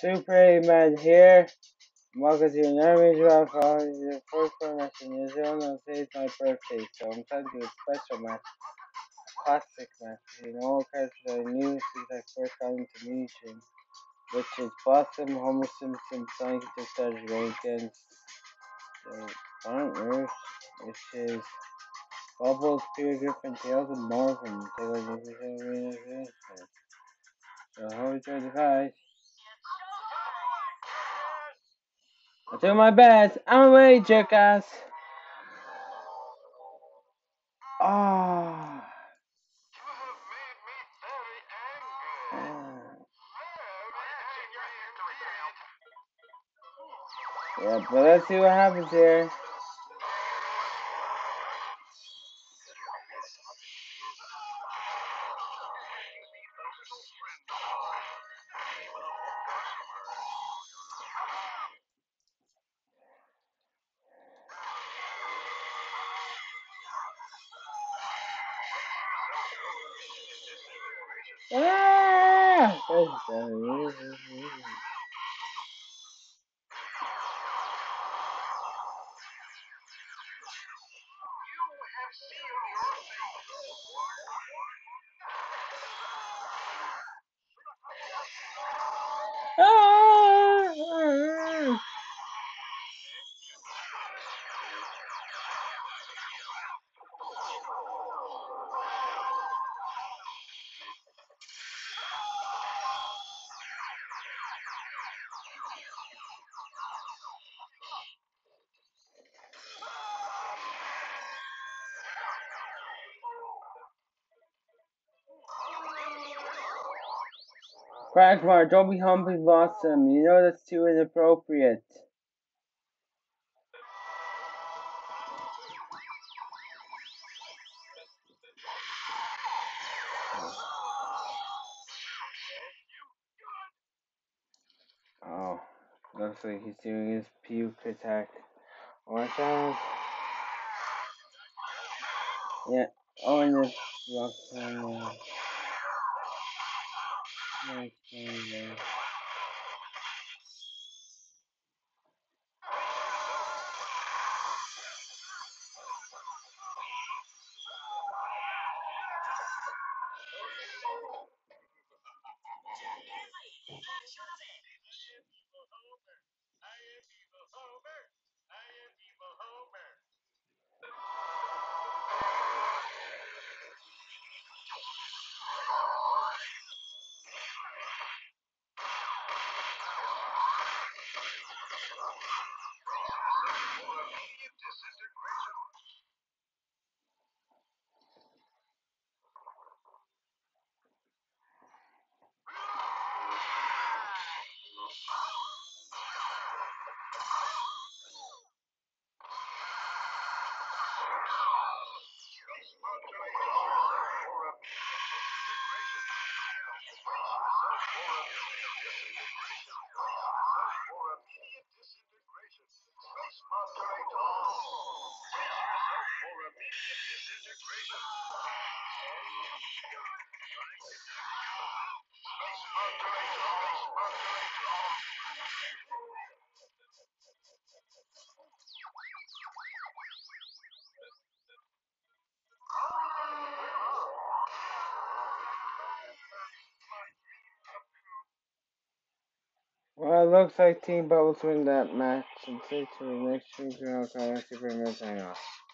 Super 8 Man here. Welcome to another major round call. This is the first pro match in New Zealand on today's my birthday, so I'm trying to do a special match, classic match, between all characters I knew since I first got into Mutation, which is Blossom, Homer Simpson, Sonic the Hedgehog going against the Barners, which is Bubbles, Peter Griffin, Tails, and Marvin. So I hope you enjoy the fight. I'll do my best. I'm away, jackass. Ah. Yeah, but let's see what happens here. Ah! Ah! Quagmire, don't be humping Blossom. You know that's too inappropriate. Oh, looks like he's doing his puke attack. Watch out. Yeah. Oh, and this Blossom. Well, it looks like Team Bubbles win that match and stay to the next Super Hang off.